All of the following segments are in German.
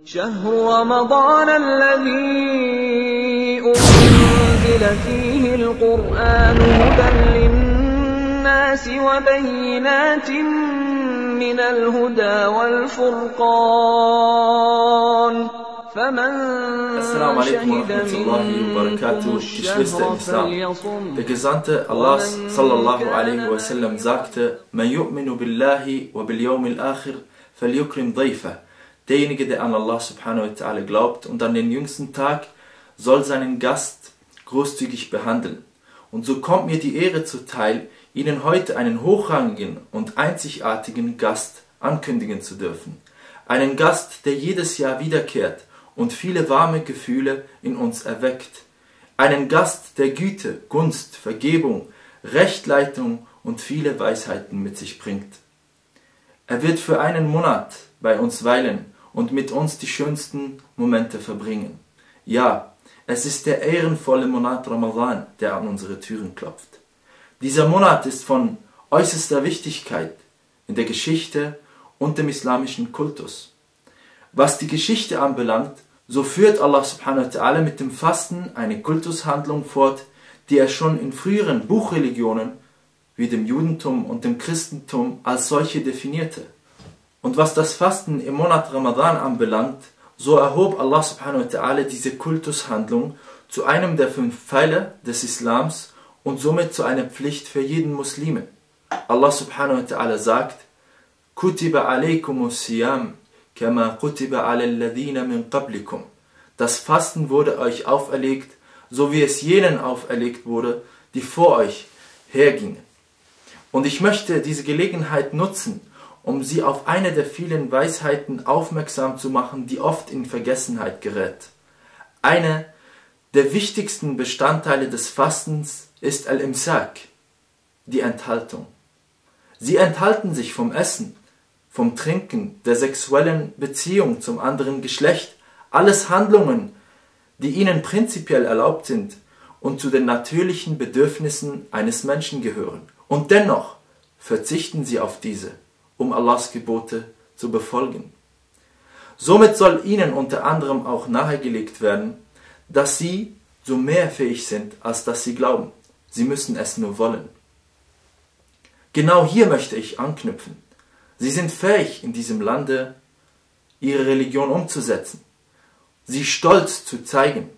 شهر رمضان الذي أنزل فيه القرآن هدى للناس وبينات من الهدى والفرقان فمن Assalamu alaikum wa شهد rahmatullahi wa barakatuh, منكم Geschwister im الشهر Islam. فليصم Der Gesandte Allahs sallallahu alaihi wa sallam sagte: Man yu'minu billahi wa bil yawmil akhir falyukrim dayfa. Derjenige, der an Allah subhanahu wa ta'ala glaubt und an den jüngsten Tag, soll seinen Gast großzügig behandeln. Und so kommt mir die Ehre zuteil, Ihnen heute einen hochrangigen und einzigartigen Gast ankündigen zu dürfen. Einen Gast, der jedes Jahr wiederkehrt und viele warme Gefühle in uns erweckt. Einen Gast, der Güte, Gunst, Vergebung, Rechtleitung und viele Weisheiten mit sich bringt. Er wird für einen Monat bei uns weilen und mit uns die schönsten Momente verbringen. Ja, es ist der ehrenvolle Monat Ramadan, der an unsere Türen klopft. Dieser Monat ist von äußerster Wichtigkeit in der Geschichte und dem islamischen Kultus. Was die Geschichte anbelangt, so führt Allah subhanahu wa ta'ala mit dem Fasten eine Kultushandlung fort, die er schon in früheren Buchreligionen wie dem Judentum und dem Christentum als solche definierte. Und was das Fasten im Monat Ramadan anbelangt, so erhob Allah subhanahu wa ta'ala diese Kultushandlung zu einem der 5 Pfeiler des Islams und somit zu einer Pflicht für jeden Muslimen. Allah subhanahu wa ta'ala sagt: Kutiba alaykumus siyam kama kutiba alal ladhina min qablikum. Das Fasten wurde euch auferlegt, so wie es jenen auferlegt wurde, die vor euch hergingen. Und ich möchte diese Gelegenheit nutzen, um sie auf eine der vielen Weisheiten aufmerksam zu machen, die oft in Vergessenheit gerät. Eine der wichtigsten Bestandteile des Fastens ist Al-Imsak, die Enthaltung. Sie enthalten sich vom Essen, vom Trinken, der sexuellen Beziehung zum anderen Geschlecht, alles Handlungen, die ihnen prinzipiell erlaubt sind und zu den natürlichen Bedürfnissen eines Menschen gehören. Und dennoch verzichten sie auf diese, um Allahs Gebote zu befolgen. Somit soll ihnen unter anderem auch nahegelegt werden, dass sie so mehr fähig sind, als dass sie glauben. Sie müssen es nur wollen. Genau hier möchte ich anknüpfen. Sie sind fähig, in diesem Lande ihre Religion umzusetzen. Sie stolz zu zeigen,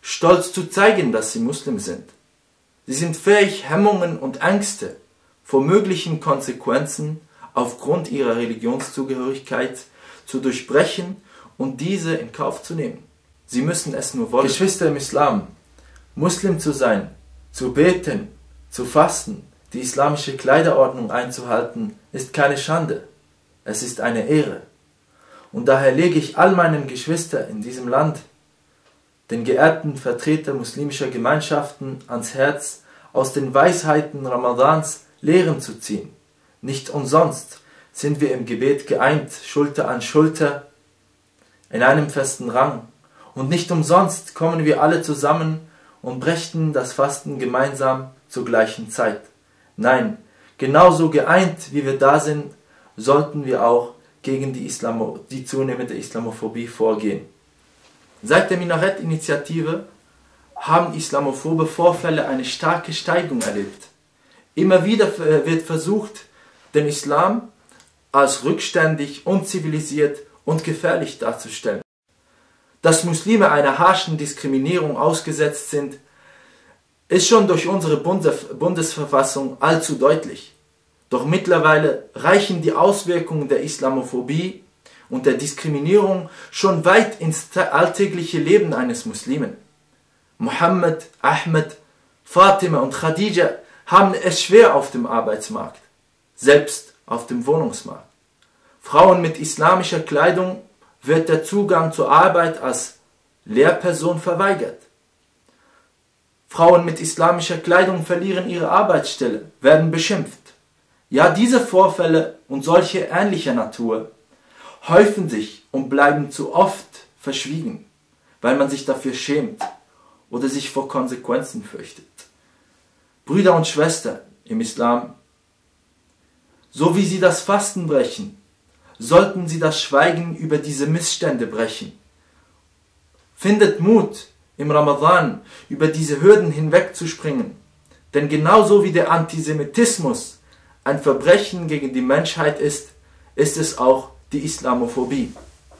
dass sie Muslim sind. Sie sind fähig, Hemmungen und Ängste vor möglichen Konsequenzen aufgrund ihrer Religionszugehörigkeit zu durchbrechen und diese in Kauf zu nehmen. Sie müssen es nur wollen. Geschwister im Islam, Muslim zu sein, zu beten, zu fasten, die islamische Kleiderordnung einzuhalten, ist keine Schande. Es ist eine Ehre. Und daher lege ich all meinen Geschwistern in diesem Land, den geehrten Vertretern muslimischer Gemeinschaften, ans Herz, aus den Weisheiten Ramadans Lehren zu ziehen. Nicht umsonst sind wir im Gebet geeint, Schulter an Schulter, in einem festen Rang. Und nicht umsonst kommen wir alle zusammen und brächten das Fasten gemeinsam zur gleichen Zeit. Nein, genauso geeint, wie wir da sind, sollten wir auch gegen die zunehmende Islamophobie vorgehen. Seit der Minarett-Initiative haben islamophobe Vorfälle eine starke Steigung erlebt. Immer wieder wird versucht, den Islam als rückständig, unzivilisiert und gefährlich darzustellen. Dass Muslime einer harschen Diskriminierung ausgesetzt sind, ist schon durch unsere Bundesverfassung allzu deutlich. Doch mittlerweile reichen die Auswirkungen der Islamophobie und der Diskriminierung schon weit ins alltägliche Leben eines Muslimen. Mohammed, Ahmed, Fatima und Khadija haben es schwer auf dem Arbeitsmarkt, selbst auf dem Wohnungsmarkt. Frauen mit islamischer Kleidung wird der Zugang zur Arbeit als Lehrperson verweigert. Frauen mit islamischer Kleidung verlieren ihre Arbeitsstelle, werden beschimpft. Ja, diese Vorfälle und solche ähnlicher Natur häufen sich und bleiben zu oft verschwiegen, weil man sich dafür schämt oder sich vor Konsequenzen fürchtet. Brüder und Schwestern im Islam, so wie sie das Fasten brechen, sollten sie das Schweigen über diese Missstände brechen. Findet Mut, im Ramadan über diese Hürden hinwegzuspringen. Denn genauso wie der Antisemitismus ein Verbrechen gegen die Menschheit ist, ist es auch die Islamophobie.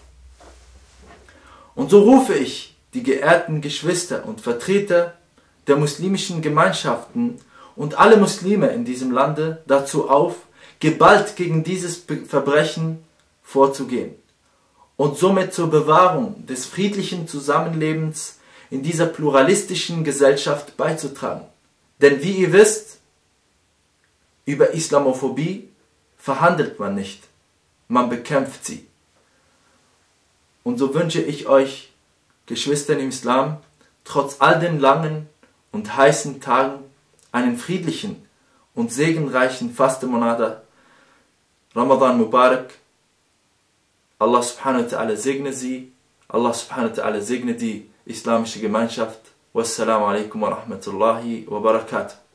Und so rufe ich die geehrten Geschwister und Vertreter der muslimischen Gemeinschaften und alle Muslime in diesem Lande dazu auf, geballt gegen dieses Verbrechen vorzugehen und somit zur Bewahrung des friedlichen Zusammenlebens in dieser pluralistischen Gesellschaft beizutragen. Denn wie ihr wisst, über Islamophobie verhandelt man nicht, man bekämpft sie. Und so wünsche ich euch, Geschwister im Islam, trotz all den langen und heißen Tagen einen friedlichen und segenreichen Fastemonat, Ramadan Mubarak. Allah subhanahu wa ta'ala segne sie, Allah subhanahu wa ta'ala segne die islamische Gemeinschaft. Wassalamu alaikum wa rahmatullahi wa barakatuh.